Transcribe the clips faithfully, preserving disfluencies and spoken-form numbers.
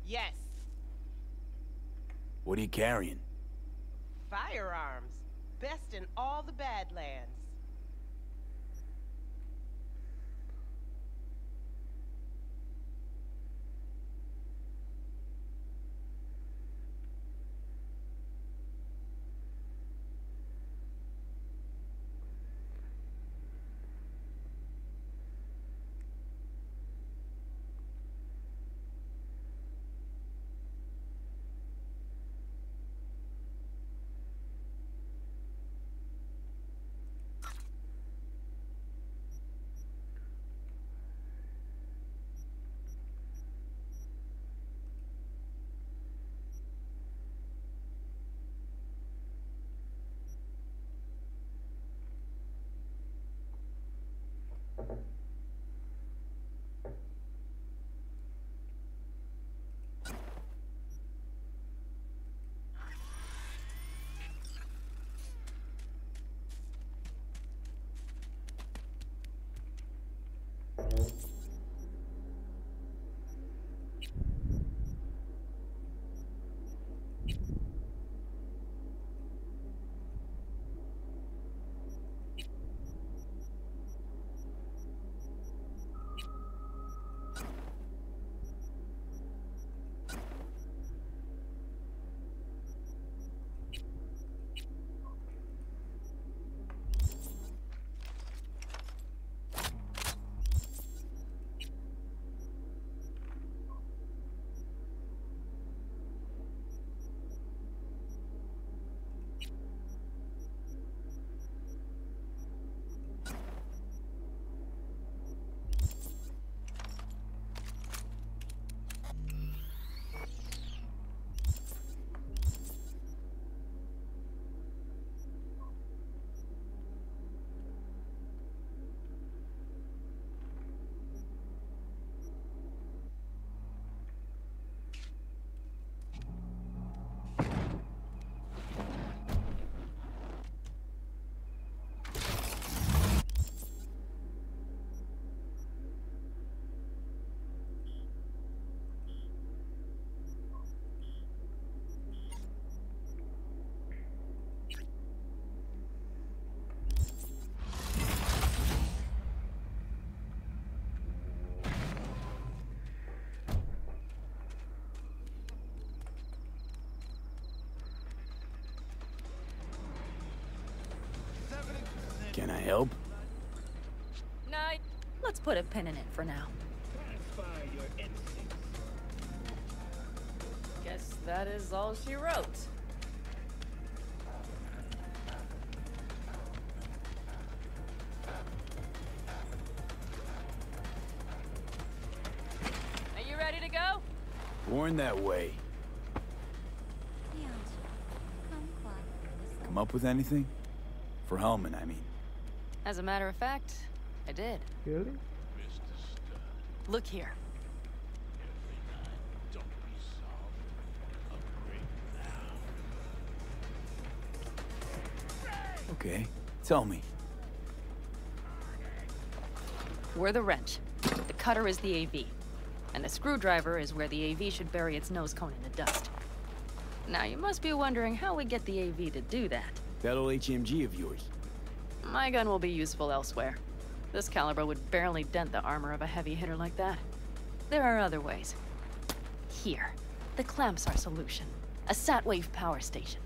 Yes. What are you carrying? Firearms. Best in all the Badlands. Can I help? No, let's put a pin in it for now. Guess that is all she wrote. Are you ready to go? Born that way. Come up with anything? For Hellman, I mean. As a matter of fact, I did. Really? Look here. Okay, tell me. We're the wrench. The cutter is the A V. And the screwdriver is where the A V should bury its nose cone in the dust. Now, you must be wondering how we get the A V to do that. That old H M G of yours. My gun will be useful elsewhere. This caliber would barely dent the armor of a heavy hitter like that. There are other ways. Here. The clamp's our solution. A Satwave power station.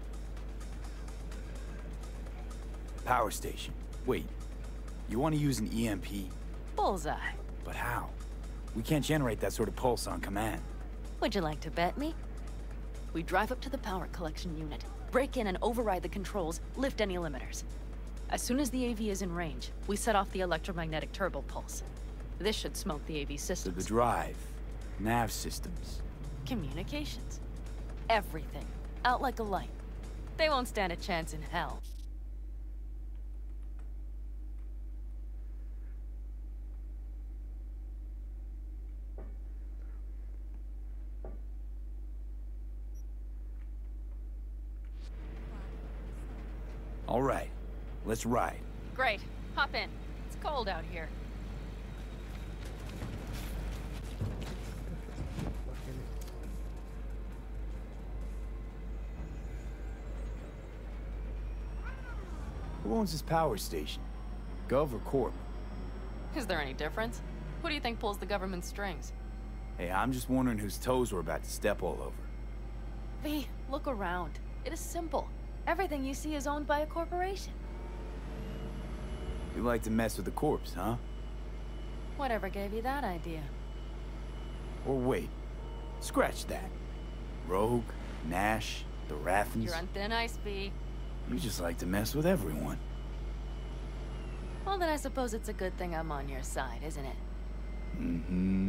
Power station. Wait, you want to use an E M P? Bullseye. But how? We can't generate that sort of pulse on command. Would you like to bet me? We drive up to the power collection unit, break in and override the controls, lift any limiters. As soon as the A V is in range, we set off the electromagnetic turbo pulse. This should smoke the A V So systems. the drive, nav systems. Communications. Everything. Out like a light. They won't stand a chance in hell. All right, let's ride. Great. Hop in. It's cold out here. Who owns this power station? Gov or Corp? Is there any difference? Who do you think pulls the government's strings? Hey, I'm just wondering whose toes we're about to step all over. V, look around. It is simple. Everything you see is owned by a corporation. You like to mess with the corpse, huh? Whatever gave you that idea? Or wait, scratch that. Rogue, Nash, the Rathens. You're on thin ice, V. You just like to mess with everyone. Well, then I suppose it's a good thing I'm on your side, isn't it? Mm-hmm.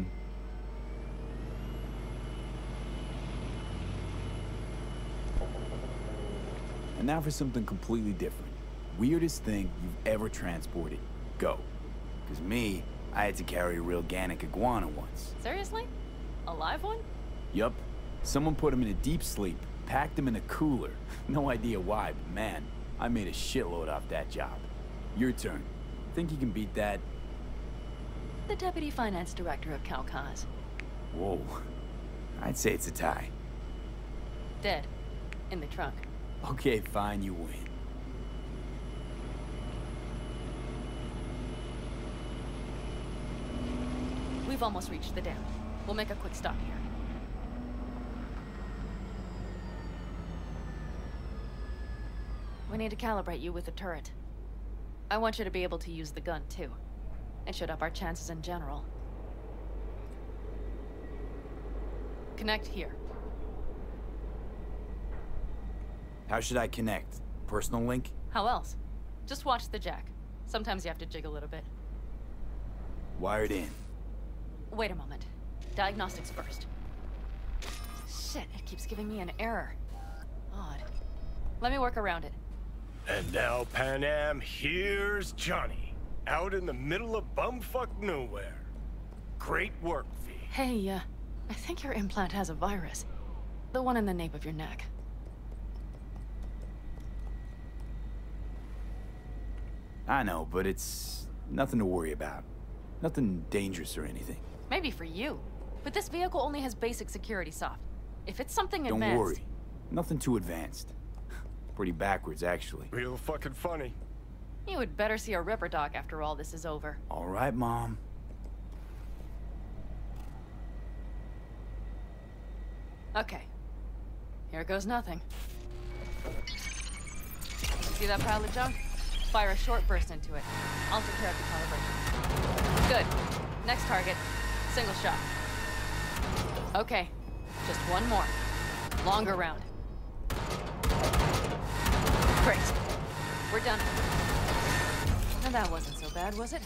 And now for something completely different. Weirdest thing you've ever transported. Go. Because me, I had to carry a real Gannic iguana once. Seriously? A live one? Yup. Someone put him in a deep sleep, packed him in a cooler. No idea why, but man, I made a shitload off that job. Your turn. Think you can beat that? The Deputy Finance Director of Calcaz. Whoa. I'd say it's a tie. Dead. In the trunk. Okay, fine, you win. We've almost reached the dam. We'll make a quick stop here. We need to calibrate you with the turret. I want you to be able to use the gun, too. It should up our chances in general. Connect here. How should I connect? Personal link? How else? Just watch the jack. Sometimes you have to jig a little bit. Wired in. Wait a moment. Diagnostics first. Shit, it keeps giving me an error. Odd. Let me work around it. And now, Panam, here's Johnny. Out in the middle of bumfuck nowhere. Great work, V. Hey, uh, I think your implant has a virus. The one in the nape of your neck. I know, but it's nothing to worry about. Nothing dangerous or anything. Maybe for you. But this vehicle only has basic security soft. If it's something Don't advanced... worry. Nothing too advanced. Pretty backwards, actually. Real fucking funny. You would better see a Ripper Doc after all this is over. All right, Mom. Okay. Here goes nothing. See that pile of junk? Fire a short burst into it. I'll take care of the calibration. Good. Next target. Single shot. Okay. Just one more. Longer round. Great. We're done. Now that wasn't so bad, was it?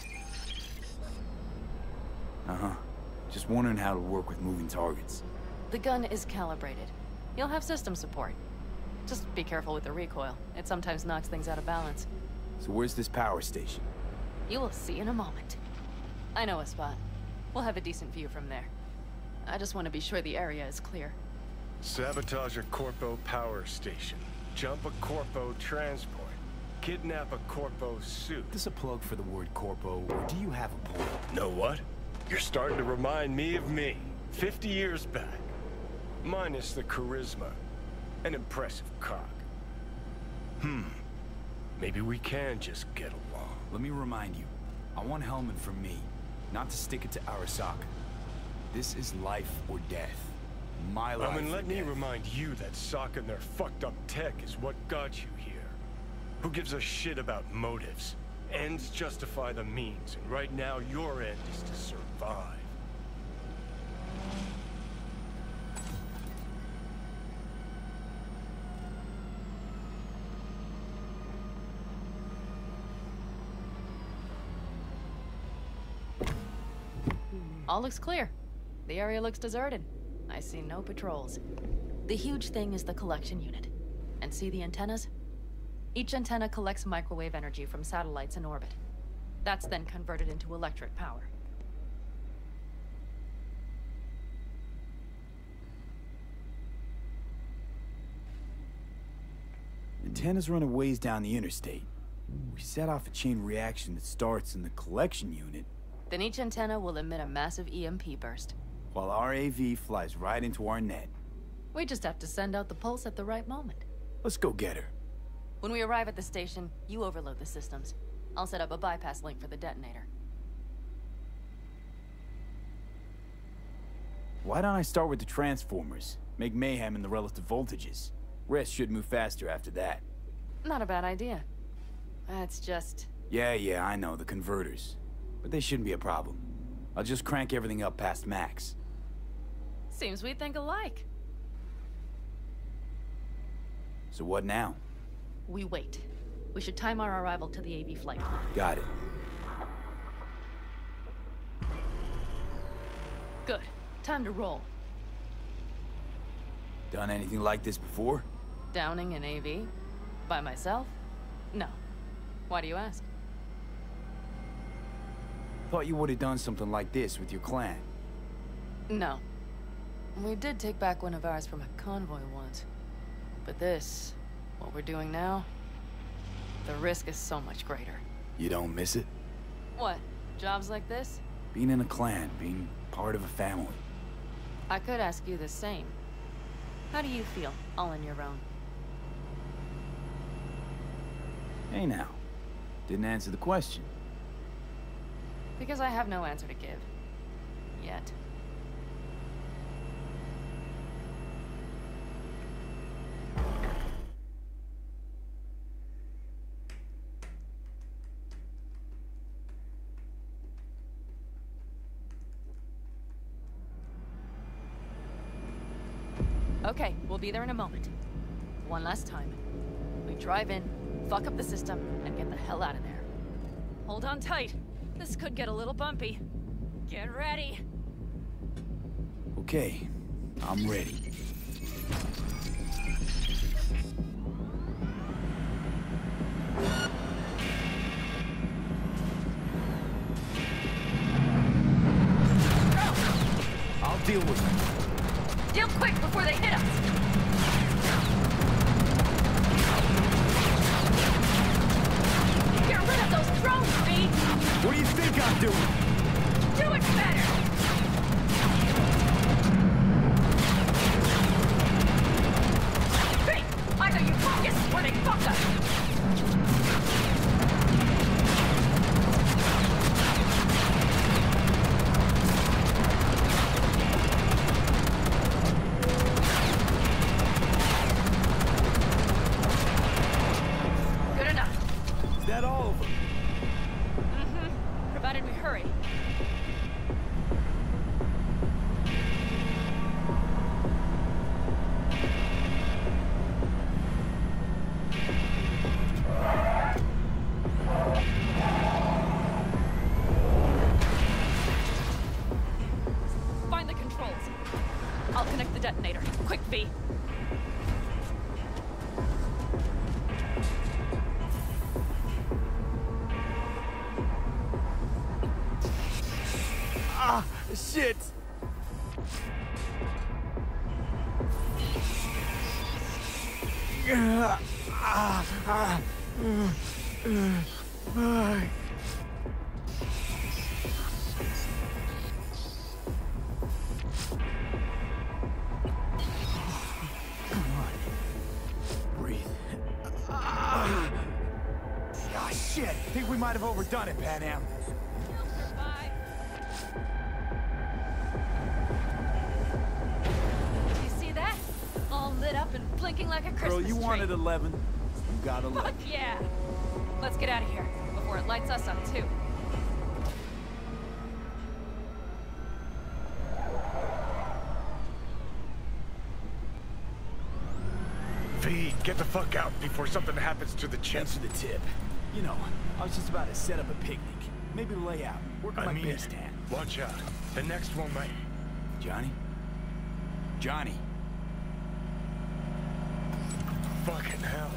Uh-huh. Just wondering how to work with moving targets. The gun is calibrated. You'll have system support. Just be careful with the recoil. It sometimes knocks things out of balance. So where's this power station? You will see in a moment. I know a spot. We'll have a decent view from there. I just want to be sure the area is clear. Sabotage a Corpo power station. Jump a Corpo transport. Kidnap a Corpo suit. Is this a plug for the word Corpo, or do you have a point? Know what? You're starting to remind me of me. Fifty years back. Minus the charisma. An impressive cock. Hmm. Maybe we can just get along. Let me remind you, I want Hellman for me, not to stick it to Arasaka. This is life or death. My life I mean, let or me death. remind you that Sokka and their fucked up tech is what got you here. Who gives a shit about motives? Ends justify the means, and right now your end is to survive. All looks clear. The area looks deserted. I see no patrols. The huge thing is the collection unit. And see the antennas? Each antenna collects microwave energy from satellites in orbit. That's then converted into electric power. Antennas run a ways down the interstate. We set off a chain reaction that starts in the collection unit, Then each antenna will emit a massive E M P burst. while our A V flies right into our net. We just have to send out the pulse at the right moment. Let's go get her. When we arrive at the station, you overload the systems. I'll set up a bypass link for the detonator. Why don't I start with the transformers? Make mayhem in the relative voltages. Rest should move faster after that. Not a bad idea. That's just... Yeah, yeah, I know, the converters. But they shouldn't be a problem. I'll just crank everything up past max. Seems we think alike. So what now? We wait. We should time our arrival to the A V flight plan. Got it. Good. Time to roll. Done anything like this before? Downing an A V? By myself? No. Why do you ask? Thought you would have done something like this with your clan. No. We did take back one of ours from a convoy once. But this, what we're doing now, the risk is so much greater. You don't miss it? What? Jobs like this? Being in a clan, being part of a family. I could ask you the same. How do you feel, all on your own? Hey now. Didn't answer the question. Because I have no answer to give. Yet. Okay, we'll be there in a moment. One last time. We drive in, fuck up the system, and get the hell out of there. Hold on tight. This could get a little bumpy. Get ready. Okay, I'm ready. I'll deal with it. Deal quick before they hit us! Get rid of those drones, V! What do you think I'm doing? Do it better! V! Either you focus or they fuck us! I'll connect the detonator. Quick, V. Ah, shit! Ah, ah, ah, uh, uh, might have overdone it, Panam. You see that? All lit up and blinking like a Christmas Girl, you tree. wanted eleven. You got eleven. Fuck yeah! Let's get out of here before it lights us up too. V, get the fuck out before something happens to the chip. Thanks for the tip. You know, I was just about to set up a picnic. Maybe lay out. Work on I my mean, base tan. Watch out. The next one might... Johnny? Johnny? Fucking hell.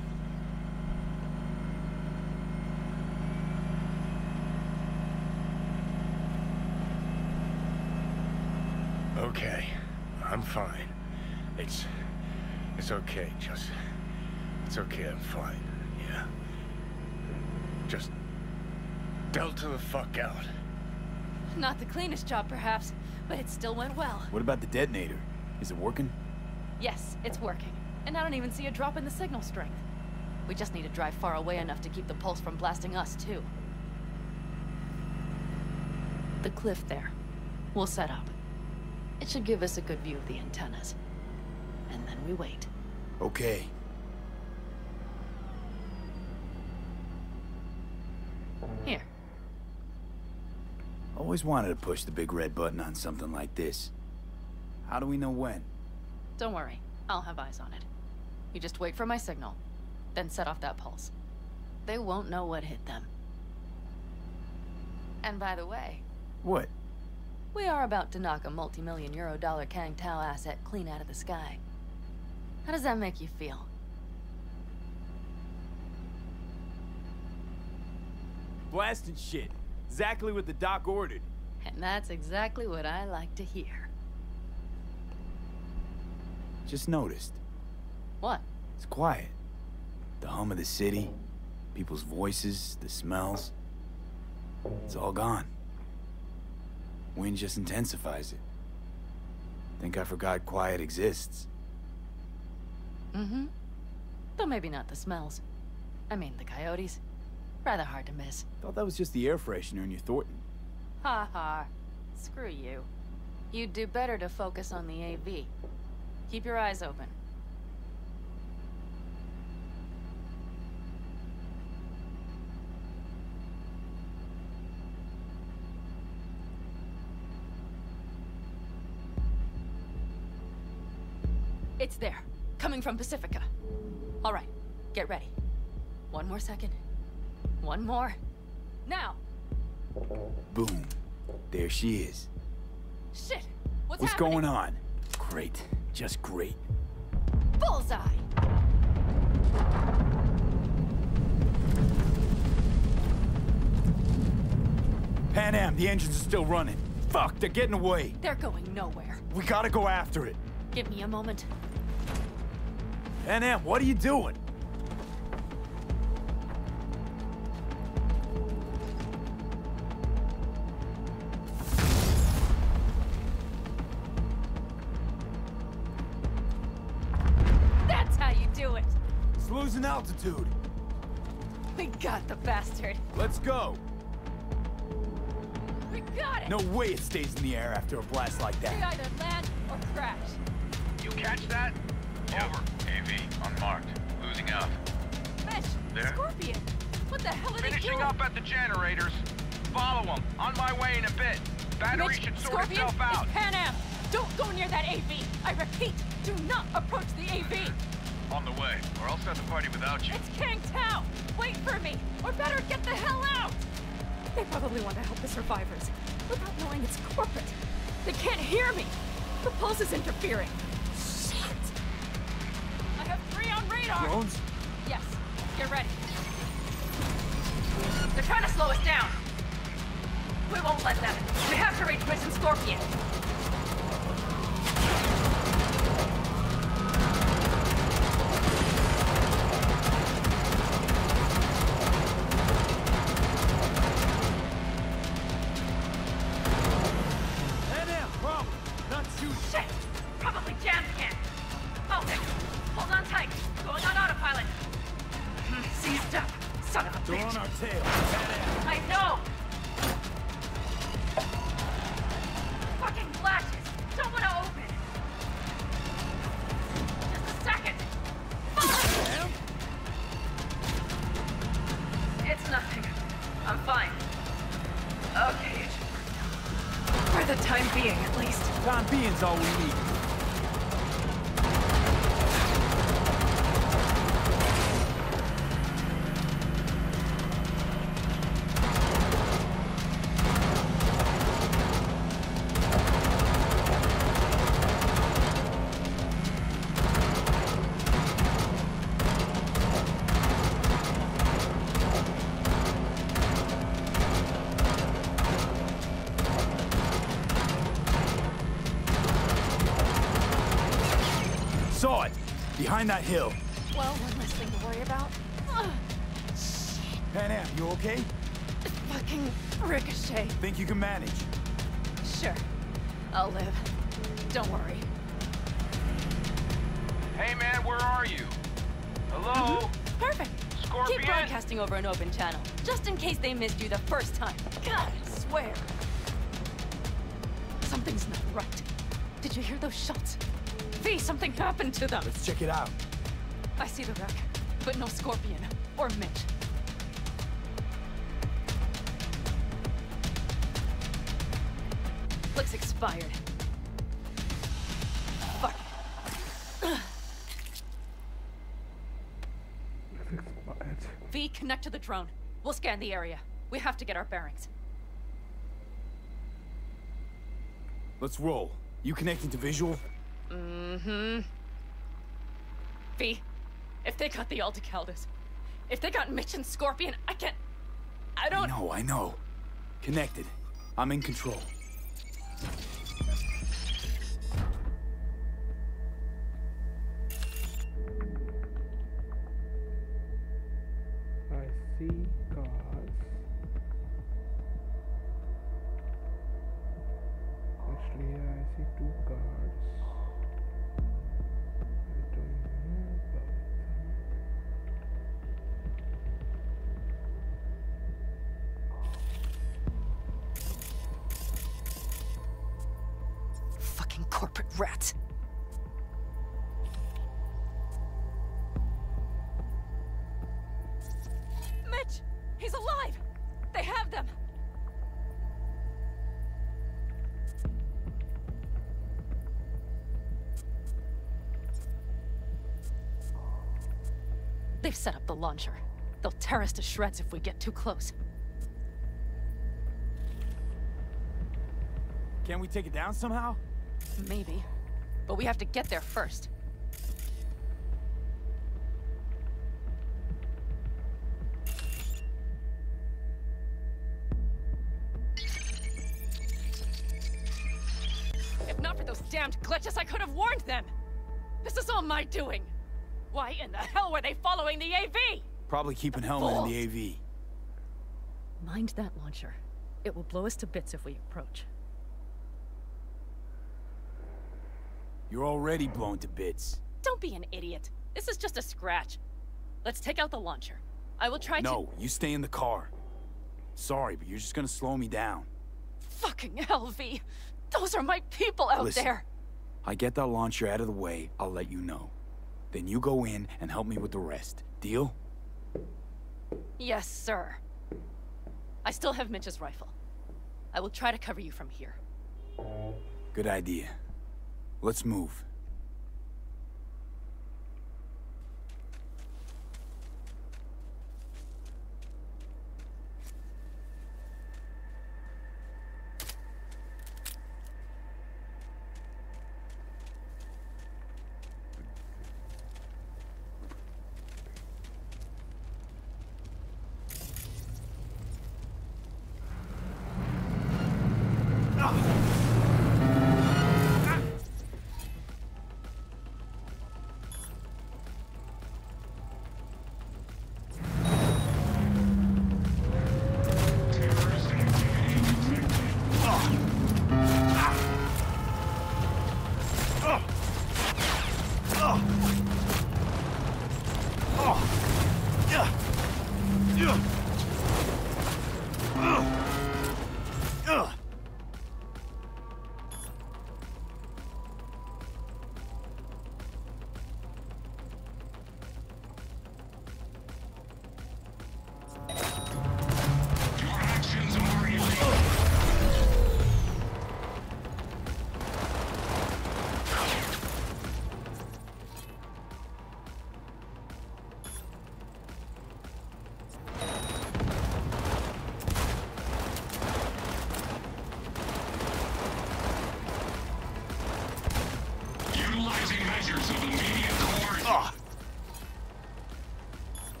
Okay. I'm fine. It's... It's okay, just... It's okay, I'm fine. Yeah. Just... Delta the fuck out. Not the cleanest job, perhaps, but it still went well. What about the detonator? Is it working? Yes, it's working. And I don't even see a drop in the signal strength. We just need to drive far away enough to keep the pulse from blasting us, too. The cliff there. We'll set up. It should give us a good view of the antennas. And then we wait. Okay. Here. Always wanted to push the big red button on something like this. How do we know when? Don't worry. I'll have eyes on it. You just wait for my signal, then set off that pulse. They won't know what hit them. And by the way... What? We are about to knock a multi-million euro dollar Kang Tao asset clean out of the sky. How does that make you feel? Blasting shit. Exactly what the doc ordered. And that's exactly what I like to hear. Just noticed. What? It's quiet. The hum of the city, people's voices, the smells. It's all gone. Wind just intensifies it. Think I forgot quiet exists. Mm-hmm. Though maybe not the smells. I mean, the coyotes. Rather hard to miss. Thought that was just the air freshener in your Thornton. Ha ha. Screw you. You'd do better to focus on the A V. Keep your eyes open. It's there. Coming from Pacifica. All right. Get ready. One more second. One more. Now! Boom. There she is. Shit! What's, What's happening? going on? Great. Just great. Bullseye! Pan Am, the engines are still running. Fuck, they're getting away. They're going nowhere. We gotta go after it. Give me a moment. Pan Am, what are you doing? That's how you do it! It's losing altitude. We got the bastard. Let's go. We got it! No way it stays in the air after a blast like We that. either land or crash. You catch that? Over. A V, unmarked. Losing out. Mitch! There? Scorpion! What the hell are they Finishing doing? up at the generators. Follow them. On my way in a bit. Battery Mitch, should sort Scorpion, itself out. it's Pan Am! Don't go near that A V! I repeat, do not approach the A V! On the way, or I'll start the party without you. It's Kang Tao! Wait for me! Or better, get the hell out! They probably want to help the survivors, without knowing it's corporate. They can't hear me! The pulse is interfering. Shit! I have three on radar! Drones? Yes, get ready. They're trying to slow us down. We won't let them. We have to reach Mission Scorpion. Pan Am, problem. Not shooting. Shit! Probably jammed again. Oh, hold on tight. Going on autopilot. Seized up. Son of a They're bitch. on our tail. Pan Am. I know! Fucking latches! Don't want to open! Just a second! Pan? It's nothing. I'm fine. Okay, it should work now. For the time being, at least. Time being's all we need. Saw it! Behind that hill. Well, one less thing to worry about. Ugh, Pan Am, you okay? fucking ricochet. Think you can manage? Sure. I'll live. Don't worry. Hey man, where are you? Hello? Perfect. Scorpion! Keep broadcasting over an open channel, just in case they missed you the first time. God, I swear. Something's not right. Did you hear those shots? V, something happened to them. Let's check it out. I see the wreck, but no Scorpion or Mitch. Looks expired. Fuck. V, connect to the drone. We'll scan the area. We have to get our bearings. Let's roll. You connecting to visual? Mm-hmm. V, if they got the Aldecaldos, if they got Mitch and Scorpion, I can't... I don't... I know, I know. Connected. I'm in control. I see cars. Actually, yeah, I see two cars. I don't know about them. Fucking corporate rats. Mitch! He's alive! They have them! They've set up the launcher. They'll tear us to shreds if we get too close. Can we take it down somehow? Maybe. But we have to get there first. If not for those damned glitches, I could have warned them! This is all my doing! Why in the hell were they following the A V? Probably keeping Hellman in the A V. Mind that launcher. It will blow us to bits if we approach. You're already blown to bits. Don't be an idiot. This is just a scratch. Let's take out the launcher. I will try to- No, you stay in the car. Sorry, but you're just gonna slow me down. Fucking hell, V. Those are my people out Listen, there. I get that launcher out of the way, I'll let you know. Then you go in and help me with the rest. Deal? Yes, sir. I still have Mitch's rifle. I will try to cover you from here. Good idea. Let's move.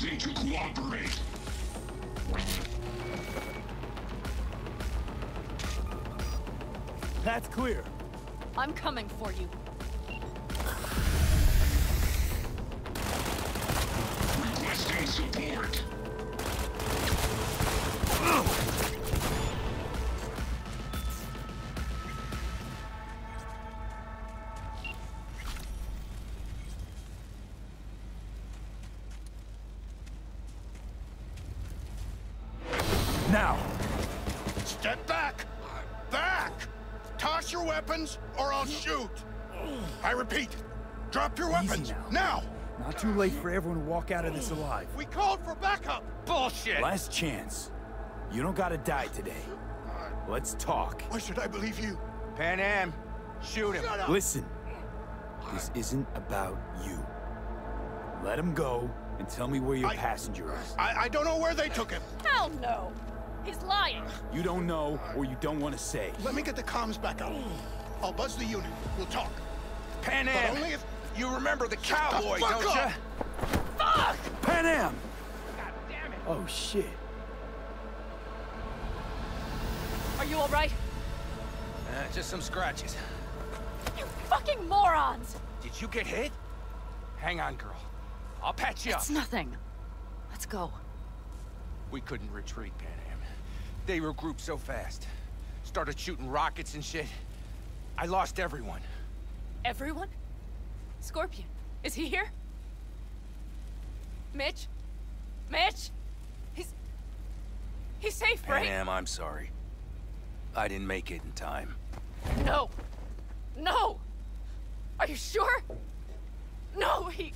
refusing to cooperate. That's clear. I'm coming for you. Requesting support. Now! Step back! Back! Toss your weapons, or I'll shoot! I repeat, drop your weapons, now! Not too late for everyone to walk out of this alive. We called for backup! Bullshit! Last chance. You don't gotta die today. Let's talk. Why should I believe you? Pan Am, shoot him. Shut up! Listen. This isn't about you. Let him go and tell me where your I- passenger is. I, I don't know where they took him. Hell no! He's lying! You don't know or you don't want to say. Let me get the comms back up. I'll buzz the unit. We'll talk. Pan But Am, only if... you remember the cowboy, fuck don't up! you? Fuck! Pan Am! God damn it. Oh, shit. Are you alright? Uh, just some scratches. You fucking morons! Did you get hit? Hang on, girl. I'll patch you up. It's nothing. Let's go. We couldn't retreat, Pan Am. They regrouped so fast. Started shooting rockets and shit. I lost everyone. Everyone? Scorpion, is he here? Mitch? Mitch? He's... He's safe, Pan right? Am, I'm sorry. I didn't make it in time. No! No! Are you sure? No, he...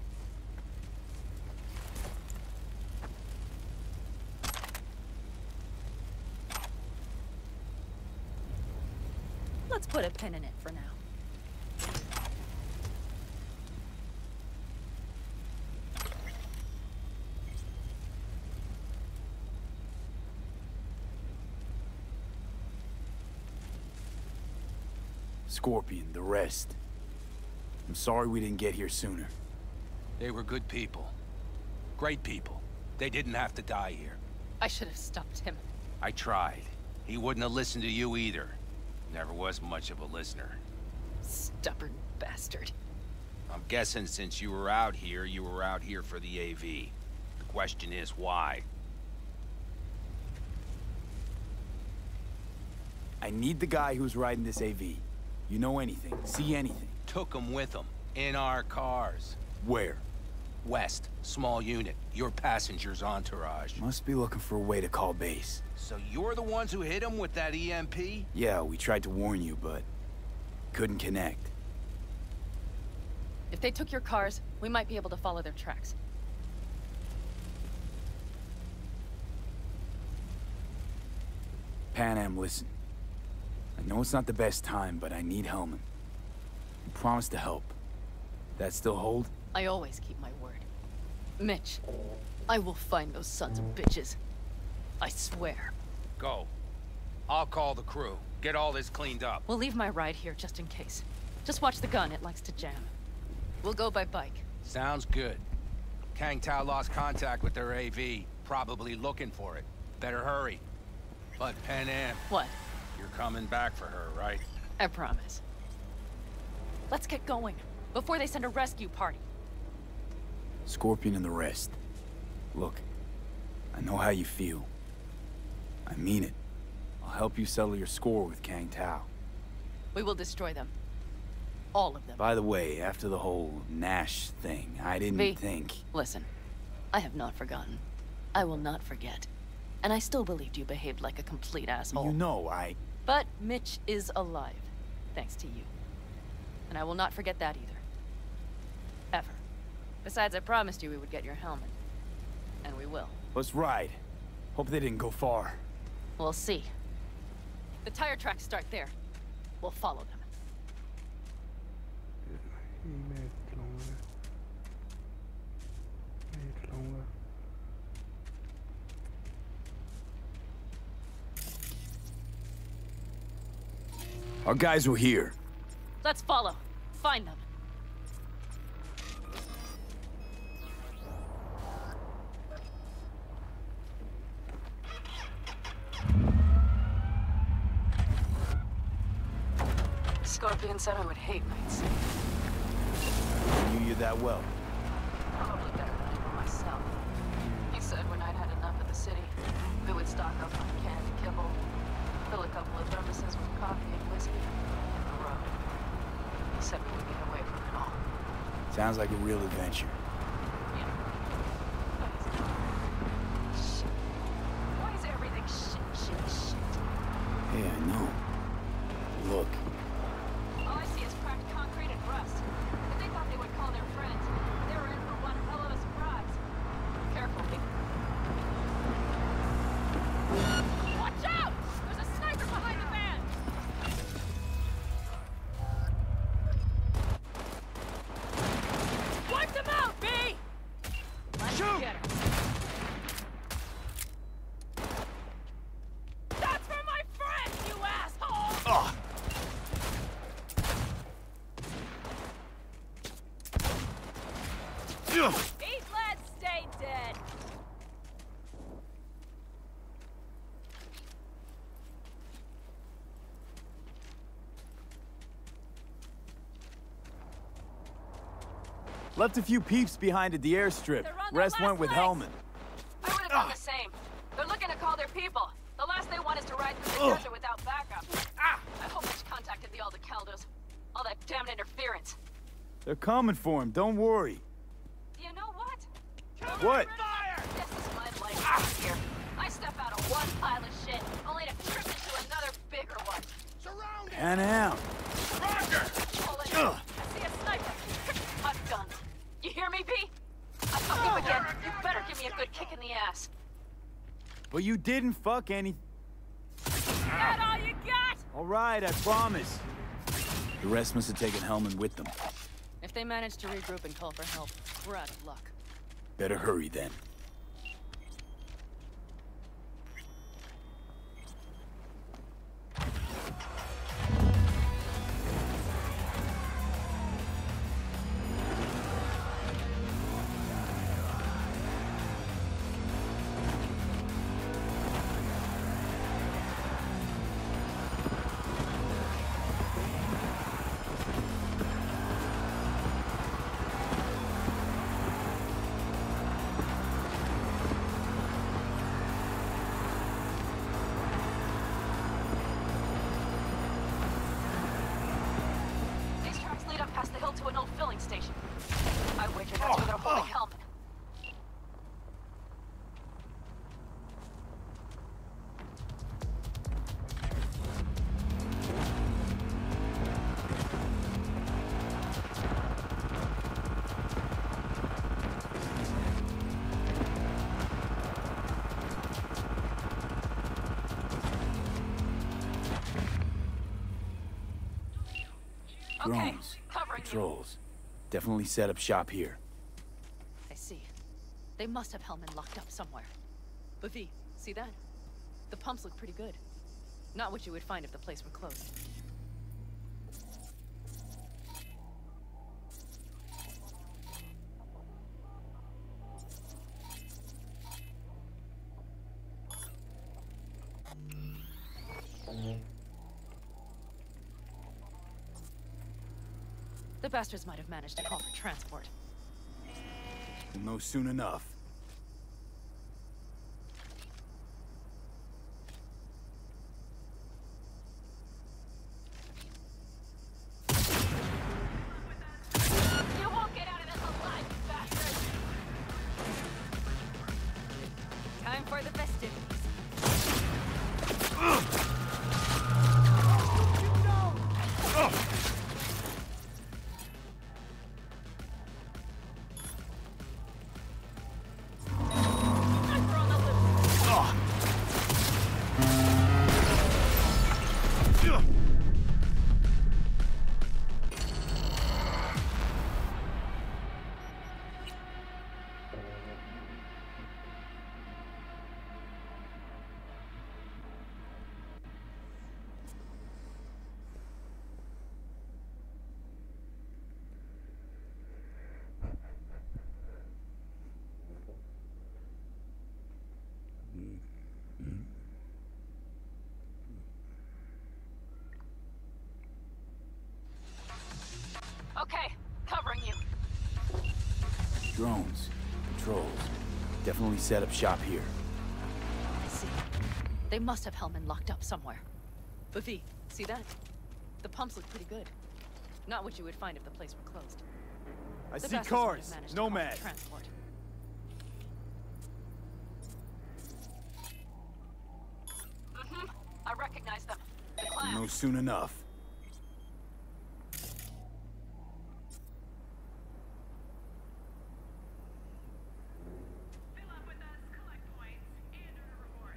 Let's put a pin in it for now. Scorpion, the rest. I'm sorry we didn't get here sooner. They were good people. Great people. They didn't have to die here. I should have stopped him. I tried. He wouldn't have listened to you either. Never was much of a listener. Stubborn bastard. I'm guessing since you were out here, you were out here for the A V. The question is, why? I need the guy who's riding this A V. You know anything, see anything. Took him with him. In our cars. Where? West, small unit. Your passenger's entourage. Must be looking for a way to call base. So you're the ones who hit him with that E M P? Yeah, we tried to warn you, but couldn't connect. If they took your cars, we might be able to follow their tracks. Pan Am, listen. I know it's not the best time, but I need Hellman. You promised to help. That still hold? I always keep my word. Mitch, I will find those sons of bitches. I swear. Go. I'll call the crew. Get all this cleaned up. We'll leave my ride here just in case. Just watch the gun, it likes to jam. We'll go by bike. Sounds good. Kang Tao lost contact with their A V. Probably looking for it. Better hurry. But Pan Am, What? you're coming back for her, right? I promise. Let's get going, before they send a rescue party. Scorpion and the rest. Look, I know how you feel. I mean it. I'll help you settle your score with Kang Tao. We will destroy them. All of them. By the way, after the whole Nash thing, I didn't V, think... Listen, I have not forgotten. I will not forget. And I still believed you behaved like a complete asshole. You know, I... But Mitch is alive, thanks to you. And I will not forget that either. Ever. Besides, I promised you we would get your helmet. And we will. Let's ride. Hope they didn't go far. We'll see. The tire tracks start there. We'll follow them. मैं चलाऊंगा मैं चलाऊंगा Our guys were here. Let's follow. Find them. Scorpion said I would hate nights. I knew you that well. Probably better than I know myself. He said when I'd had enough of the city, we would stock up on canned kibble, fill a couple of thermoses with coffee and whiskey, and the road. He said we would get away from it all. Sounds like a real adventure. Yeah. But it's not. Shit. Why is everything shit, shit, shit? Hey, I know. Look. All I see is cracked concrete and rust. If they thought they would call their friends, they were in for one hell of a surprise. Careful, Vic. Watch out! There's a sniper behind the van! Wipe them out, B! Let's Shoot! get her. That's for my friend, you asshole! Ugh. Ugh. These lads stay dead. Left a few peeps behind at the airstrip. They're on their Rest went last with legs. Hellman. I would have done the same. They're looking to call their people. The last they want is to ride through the Ugh. desert without backup. Ah! I hope Mitch contacted the Aldecaldos. All that damned interference. They're coming for him, don't worry. You know what? What? Fire! This is my life out here. I step out of one pile of shit, only to trip into another bigger one. Surrounded! Pan out. Roger! Pull it. Ugh. I see a sniper. I'm done. You hear me, B? I fuck you again. You better give me a good kick in the ass. But you didn't fuck any... That all you got? All right, I promise. The rest must have taken Hellman with them. If they manage to regroup and call for help, we're out of luck. Better hurry then. These tracks lead up past the hill to an old filling station. I wager that's where they're holding Hellman. Okay, Drones, covering you. patrols. Definitely set up shop here. I see. They must have Hellman locked up somewhere. But V, see that? The pumps look pretty good. Not what you would find if the place were closed. The bastards might have managed to call for transport. We'll know soon enough. You won't get out of this alive, you bastard! Time for the festivities. Sniper on the loose. Okay, covering you. Drones, patrols. Definitely set up shop here. I see. They must have Hellman locked up somewhere. But V, see that? The pumps look pretty good. Not what you would find if the place were closed. I The see bastards might have cars. managed to Nomad. call for transport. Mm-hmm. I recognize them. The Clan. No soon enough. Fill up with us, collect points, and earn a reward.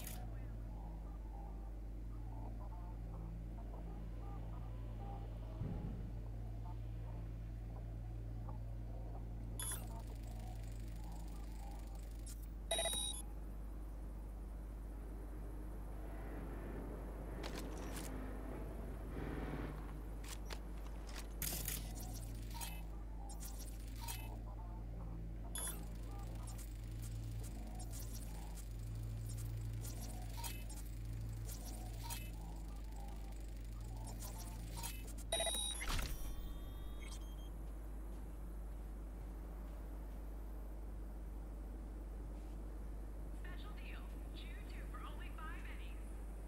Special deal. Chew two for only five pennies.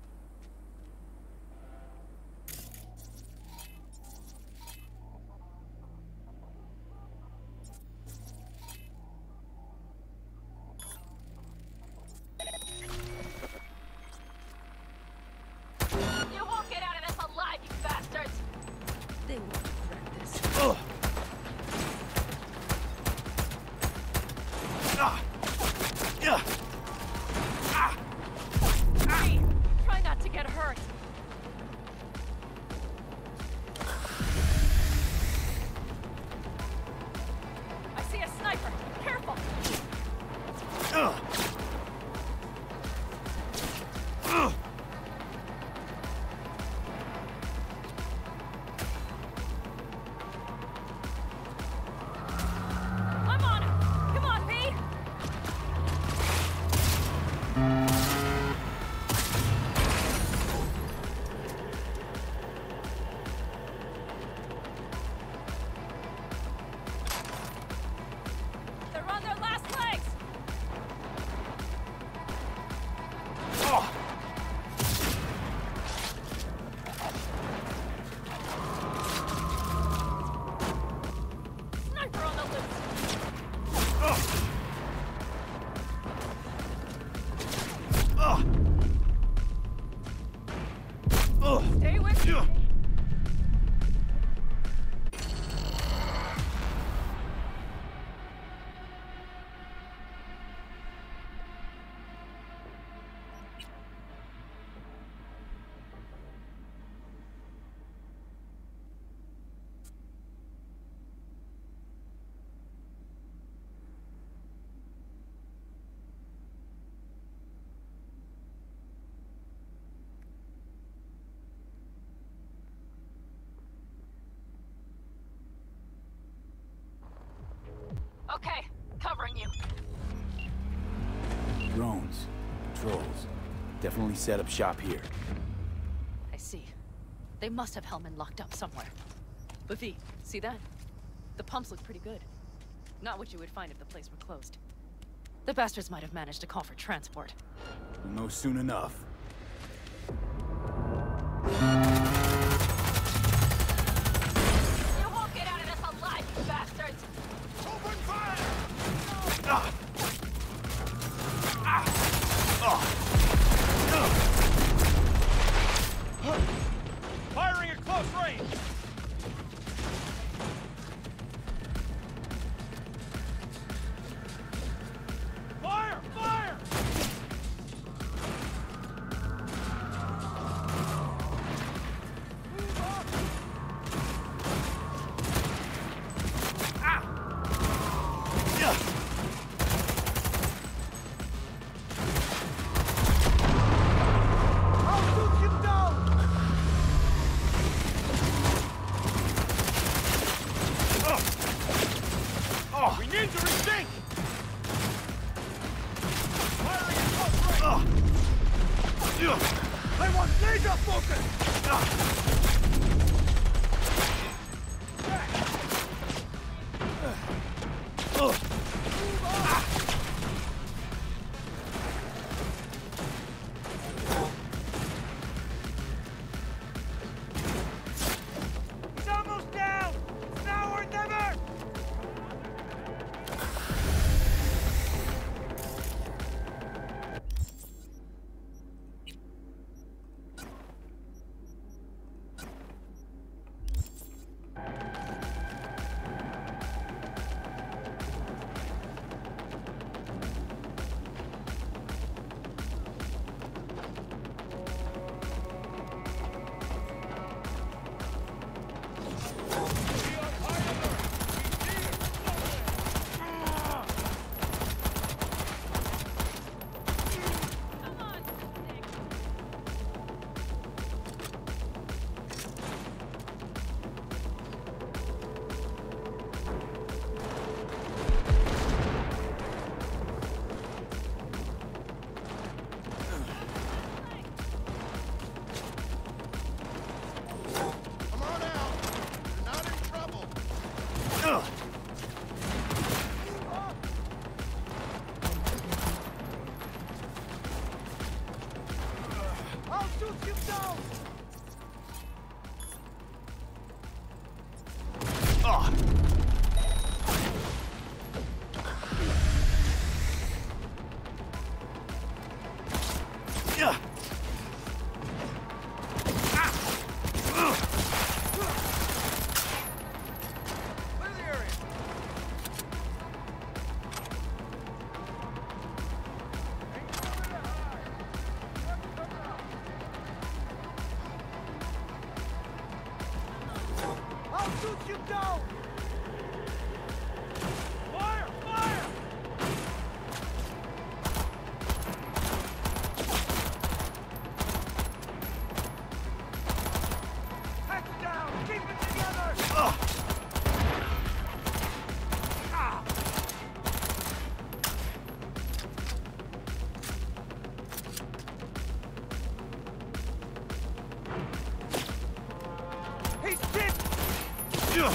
You won't get out of this alive, you bastards! They will regret this. Ugh. Ah. Yeah. Hey, try not to get hurt. I see a sniper. Careful. Ugh. Ugh. I'm on it. Come on, V. They're on their last legs. Oh. Sniper on the loose. Ugh. Ugh. Ugh. Stay with me. Yeah. Okay, covering you. Drones, patrols. Definitely set up shop here. I see. They must have Hellman locked up somewhere. But V, see that? The pumps look pretty good. Not what you would find if the place were closed. The bastards might have managed to call for transport. We'll know soon enough. You won't get out of this alive, you bastards! Open fire! Ah. Ah. Ah. Ah. Firing at close range! Fire! Fire! shoot you down! Fire! Fire! Head down! Keep it together! Ugh. Ah. He's dead! Ugh.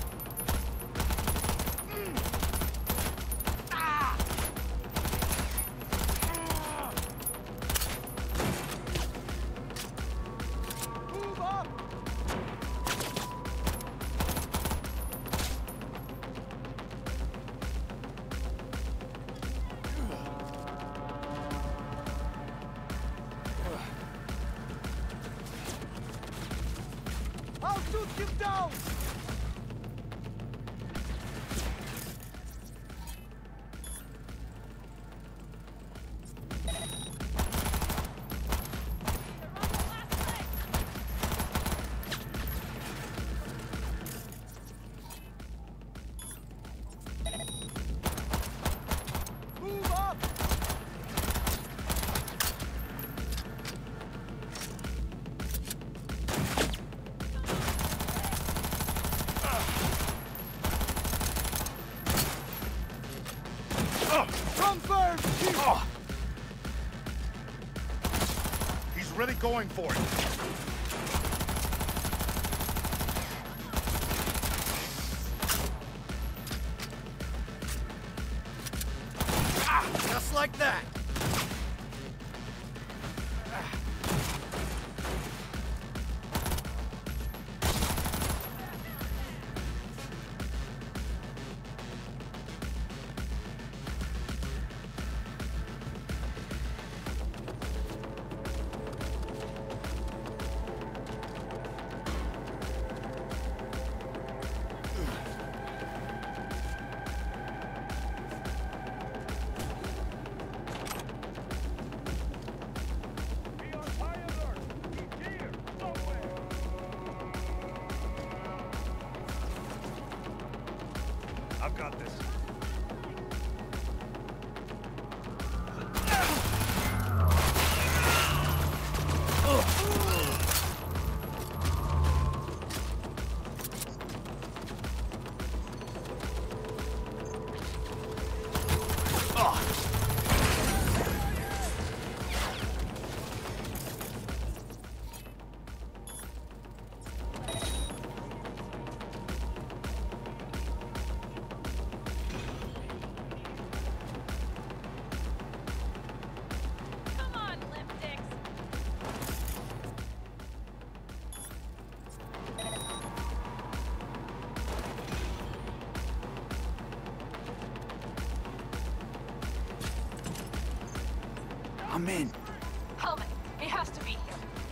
I'll shoot you down! Move up! Come first! Oh. He's really going for it. Ah, just like that. I've got this. Come on, lipsticks. I'm in. Helmet, he has to be here.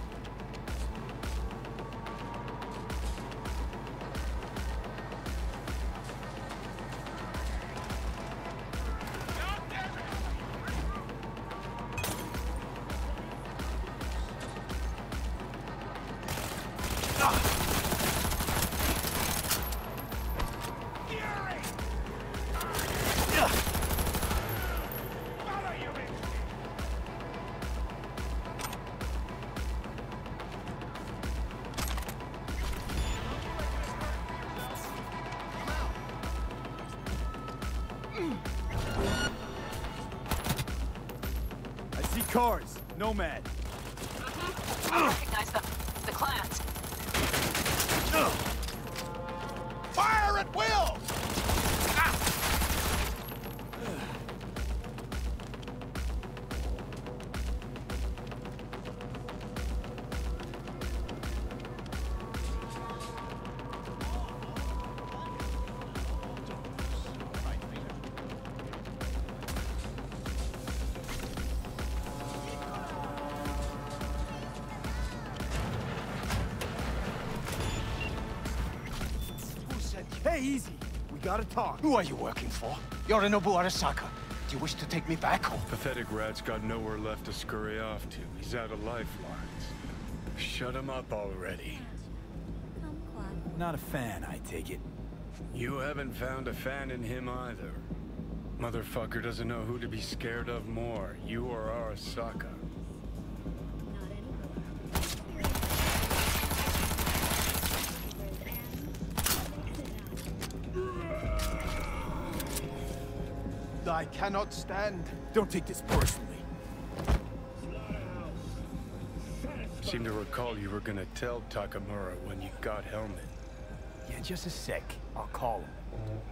I see cars. Nomad. I recognize them. The clans. Fire at will! Hey, easy. We gotta talk. Who are you working for? Yorinobu Arasaka. Do you wish to take me back home? Pathetic rat's got nowhere left to scurry off to. He's out of lifelines. Shut him up already. Come quiet. Not a fan, I take it. You haven't found a fan in him either. Motherfucker doesn't know who to be scared of more, you or Arasaka. I cannot stand. Don't take this personally. Seem to recall you were gonna tell Takamura when you got Helmet. Yeah, just a sec. I'll call him.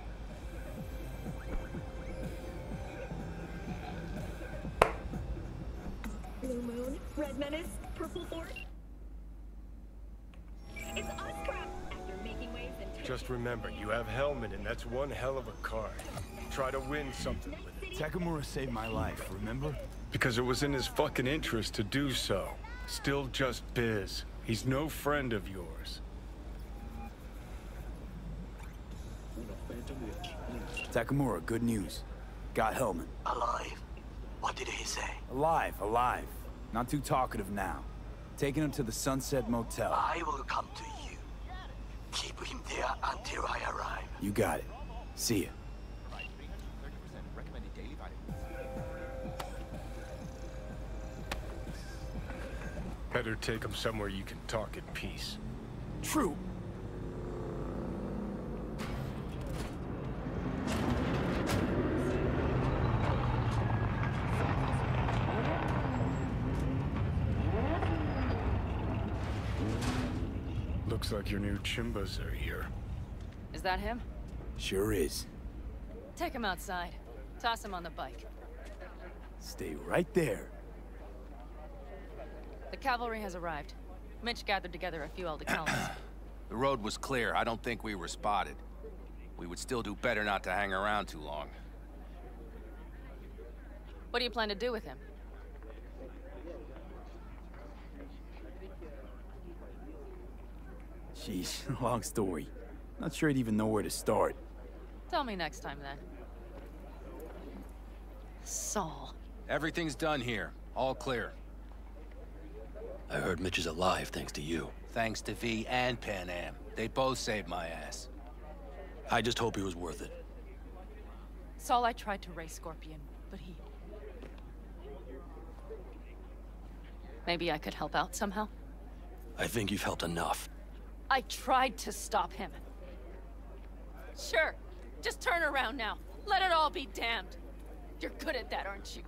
Blue Moon, Red Menace, Purple Fort. It's us, crap! After making waves and... Just remember, you have Helmet, and that's one hell of a card. Try to win something with it. Takamura saved my life, remember? Because it was in his fucking interest to do so. Still just biz. He's no friend of yours. Takamura, good news. Got Helmet. Alive. What did he say? Alive, alive. Not too talkative now. Taking him to the Sunset Motel. I will come to you. Keep him there until I arrive. You got it. See ya. Better take him somewhere you can talk in peace. True. Looks like your new Chimbas are here. Is that him? Sure is. Take him outside. Toss him on the bike. Stay right there. The cavalry has arrived. Mitch gathered together a few Aldecaldos. The road was clear. I don't think we were spotted. We would still do better not to hang around too long. What do you plan to do with him? Sheesh, long story. Not sure I'd even know where to start. Tell me next time, then. Saul. Everything's done here. All clear. I heard Mitch is alive thanks to you. Thanks to V and Pan Am. They both saved my ass. I just hope he was worth it. Saul, I tried to raise Scorpion, but he... Maybe I could help out somehow? I think you've helped enough. I tried to stop him. Sure. Just turn around now. Let it all be damned. You're good at that, aren't you?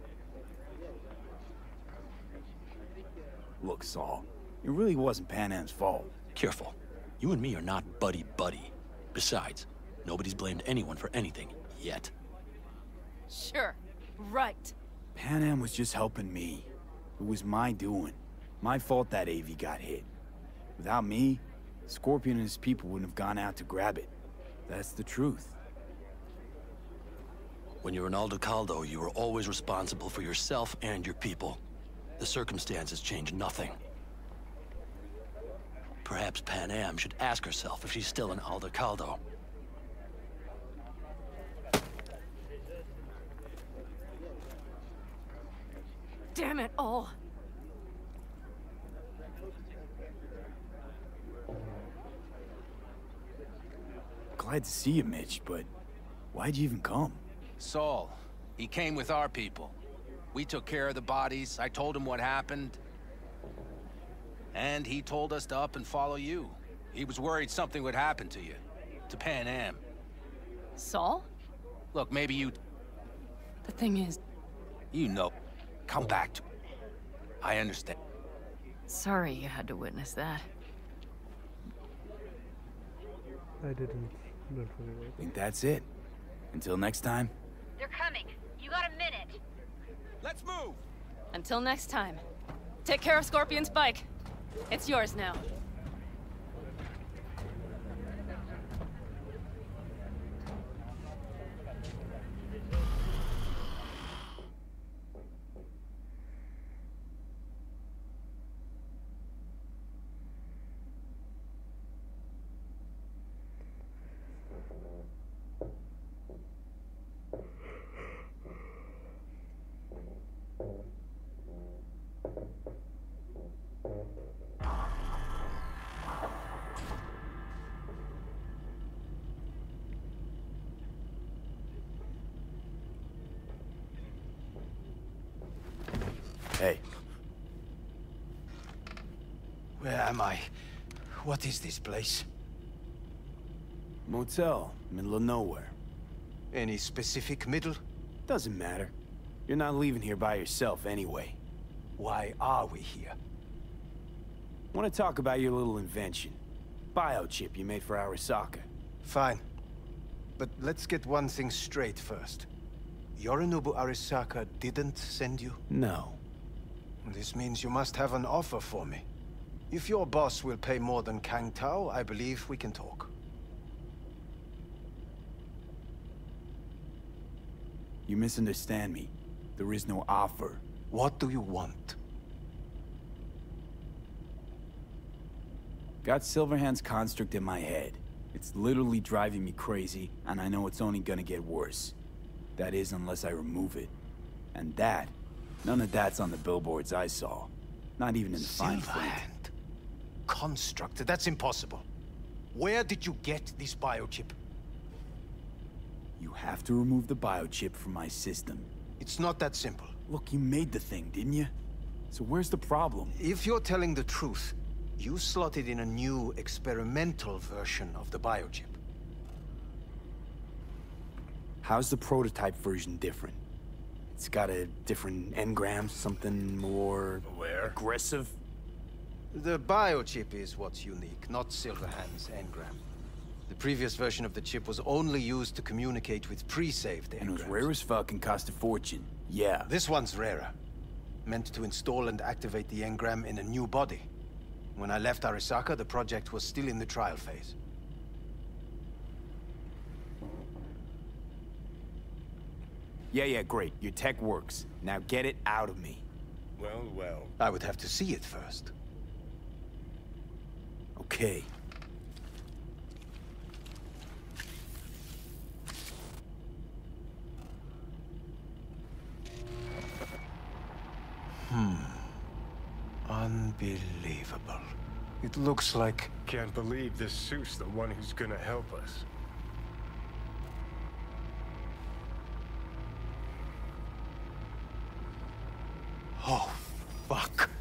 Look, Saul, it really wasn't Pan Am's fault. Careful. You and me are not buddy-buddy. Besides, nobody's blamed anyone for anything, yet. Sure. Right. Pan Am was just helping me. It was my doing. My fault that A V got hit. Without me, Scorpion and his people wouldn't have gone out to grab it. That's the truth. When you're an Aldecaldo, you are always responsible for yourself and your people. The circumstances change nothing. Perhaps Pan Am should ask herself if she's still an Aldecaldo. Damn it all! Glad to see you, Mitch, but why'd you even come? Saul. He came with our people. We took care of the bodies. I told him what happened. And he told us to up and follow you. He was worried something would happen to you. To Pan Am. Saul? Look, maybe you... The thing is... You know. Come back to... I understand. Sorry you had to witness that. I didn't. Don't worry about it. Think that's it. Until next time. They're coming. You got a minute. Let's move! Until next time. Take care of Scorpion's bike. It's yours now. am I? What is this place? Motel, middle of nowhere. Any specific middle? Doesn't matter. You're not leaving here by yourself anyway. Why are we here? Want to talk about your little invention. Biochip you made for Arasaka. Fine. But let's get one thing straight first. Yorinobu Arasaka didn't send you? No. This means you must have an offer for me. If your boss will pay more than Kang Tao, I believe we can talk. You misunderstand me. There is no offer. What do you want? Got Silverhand's construct in my head. It's literally driving me crazy, and I know it's only gonna get worse. That is, unless I remove it. And that, none of that's on the billboards I saw. Not even in the fine print. Silverhand? Construct? That's impossible. Where did you get this biochip? You have to remove the biochip from my system. It's not that simple. Look, you made the thing, didn't you? So where's the problem? If you're telling the truth, you slotted in a new experimental version of the biochip. How's the prototype version different? It's got a different engram, something more... Where? Aggressive? The biochip is what's unique, not Silverhand's engram. The previous version of the chip was only used to communicate with pre-saved engrams. And it was rare as fuck and cost a fortune. Yeah. This one's rarer. Meant to install and activate the engram in a new body. When I left Arasaka, the project was still in the trial phase. Yeah, yeah, great. Your tech works. Now get it out of me. Well, well. I would have to see it first. Okay. Hmm. Unbelievable. It looks like... Can't believe this suit's the one who's gonna help us. Oh, fuck.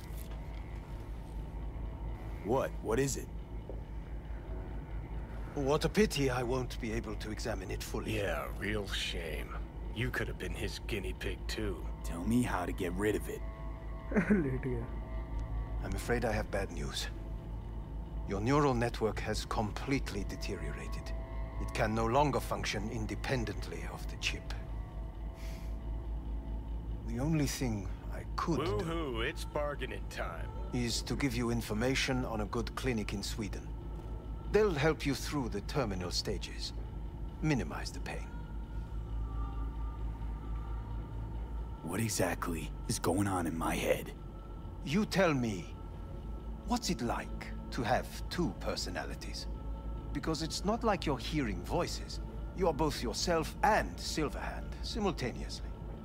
What? What is it? What a pity I won't be able to examine it fully. Yeah, real shame. You could have been his guinea pig too. Tell me how to get rid of it. I'm afraid I have bad news. Your neural network has completely deteriorated. It can no longer function independently of the chip. The only thing I could do... Woohoo, it's bargaining time. ...is to give you information on a good clinic in Sweden. They'll help you through the terminal stages. Minimize the pain. What exactly is going on in my head? You tell me, what's it like to have two personalities? Because it's not like you're hearing voices. You are both yourself and Silverhand, simultaneously.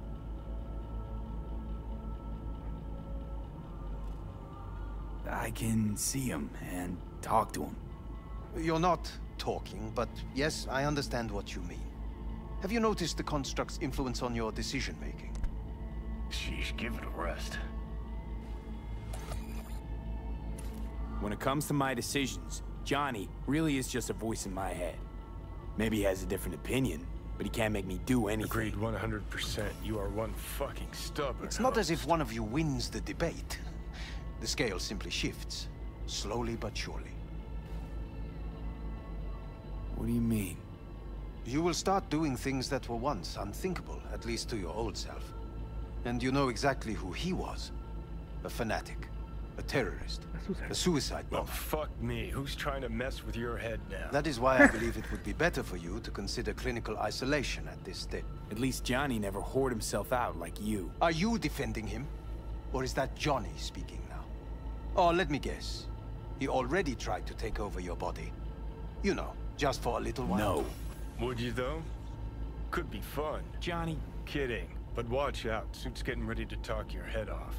I can see him and talk to him. You're not talking, but yes, I understand what you mean. Have you noticed the construct's influence on your decision-making? Sheesh, give it a rest. When it comes to my decisions, Johnny really is just a voice in my head. Maybe he has a different opinion, but he can't make me do anything. Agreed one hundred percent. You are one fucking stubborn. It's not as if one of you wins the debate. The scale simply shifts, slowly but surely. What do you mean? You will start doing things that were once unthinkable, at least to your old self. And you know exactly who he was. A fanatic. A terrorist. A suicide bomber. Well, fuck me. Who's trying to mess with your head now? That is why I believe it would be better for you to consider clinical isolation at this stage. At least Johnny never whored himself out like you. Are you defending him? Or is that Johnny speaking now? Oh, let me guess. He already tried to take over your body. You know, just for a little while. No. Would you, though? Could be fun. Johnny. Kidding. But watch out. Suit's getting ready to talk your head off.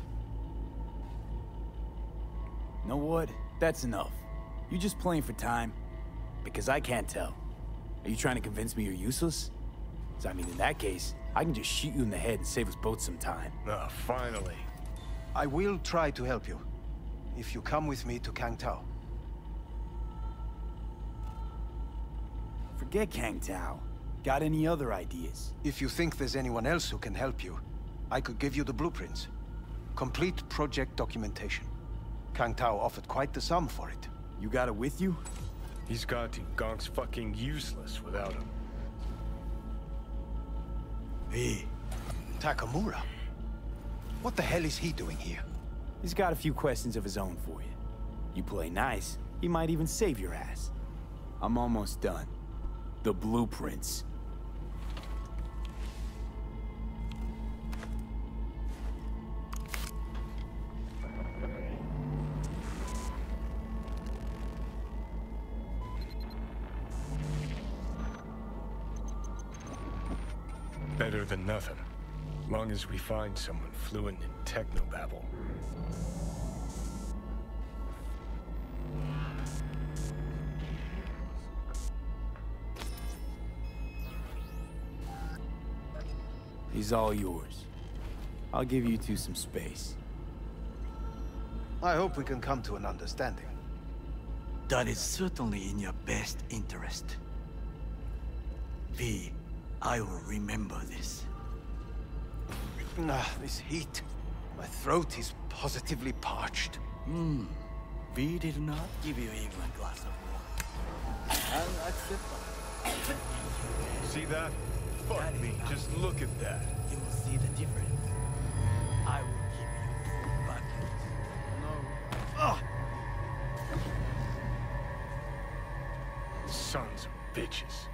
Know what? That's enough. You just playing for time? Because I can't tell. Are you trying to convince me you're useless? So, I mean, in that case, I can just shoot you in the head and save us both some time. Ah, finally. I will try to help you. if you come with me to Kang Tao. Forget Kang Tao. Got any other ideas? If you think there's anyone else who can help you, I could give you the blueprints. Complete project documentation. Kang Tao offered quite the sum for it. You got it with you? He's got to. Gonk's fucking useless without him. Hey, Takamura. What the hell is he doing here? He's got a few questions of his own for you. You play nice, he might even save your ass. I'm almost done. The blueprints. Better than nothing. Long as we find someone fluent in technobabble. He's all yours. I'll give you two some space. I hope we can come to an understanding. That is certainly in your best interest. V, I will remember this. Ah, this heat. My throat is positively parched. Hmm. V did not give you even a glass of water. Unacceptable. See that? Fuck me, just look at that. You will see the difference. I will give you full buckets. No. Ah! Sons of bitches.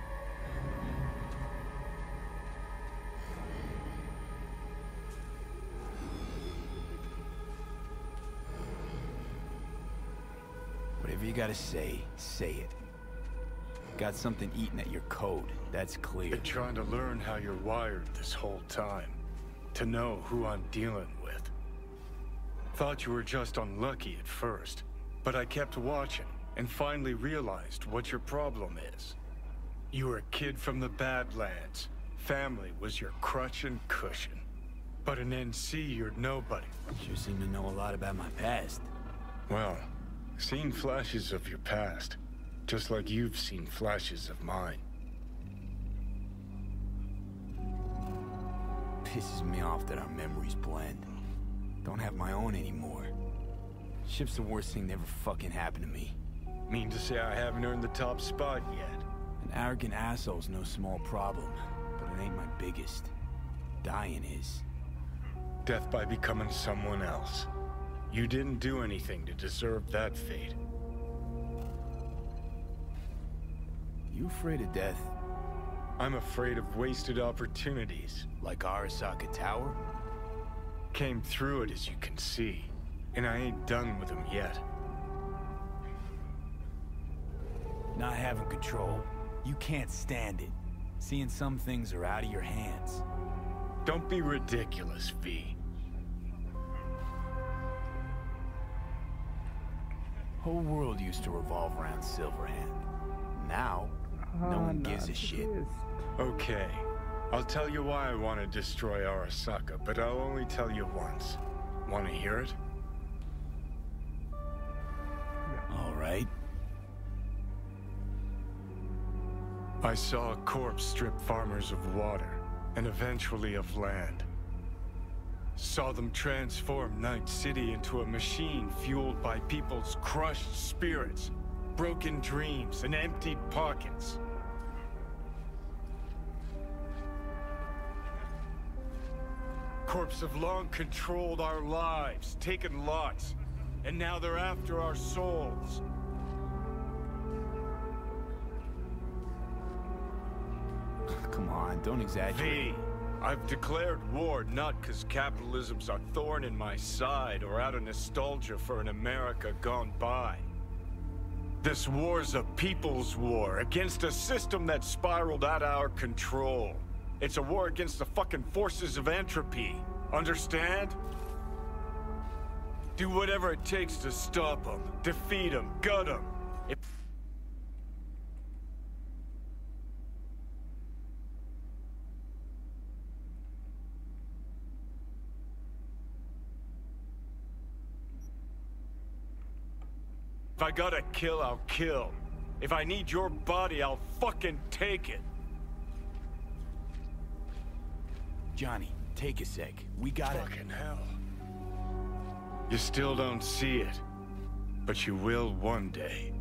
Whatever you gotta say, say it. Got something eating at your code, that's clear. Been trying to learn how you're wired this whole time. To know who I'm dealing with. Thought you were just unlucky at first, but I kept watching and finally realized what your problem is. You were a kid from the Badlands. Family was your crutch and cushion. But in N C, you're nobody. Sure seem to know a lot about my past. Well, seen flashes of your past. Just like you've seen flashes of mine. Pisses me off that our memories blend. Don't have my own anymore. Ship's the worst thing that ever fucking happened to me. Mean to say I haven't earned the top spot yet? An arrogant asshole's no small problem, but it ain't my biggest. Dying is. Death by becoming someone else. You didn't do anything to deserve that fate. You afraid of death? I'm afraid of wasted opportunities. Like Arasaka Tower? Came through it, as you can see. And I ain't done with them yet. Not having control. You can't stand it. Seeing some things are out of your hands. Don't be ridiculous, V. Whole world used to revolve around Silverhand. Now, no one gives a shit. Okay. I'll tell you why I want to destroy Arasaka, but I'll only tell you once. Want to hear it? All right. I saw a corpse strip farmers of water, and eventually of land. Saw them transform Night City into a machine fueled by people's crushed spirits, broken dreams, and emptied pockets. Corps have long controlled our lives, taken lots, and now they're after our souls. Come on, don't exaggerate. V, I've declared war not because capitalism's a thorn in my side or out of nostalgia for an America gone by. This war's a people's war against a system that spiraled out of our control. It's a war against the fucking forces of entropy. Understand? Do whatever it takes to stop them, defeat them, gut them. If If I gotta kill, I'll kill. If I need your body, I'll fucking take it. Johnny, take a sec. We gotta... Fucking hell. You still don't see it. But you will one day.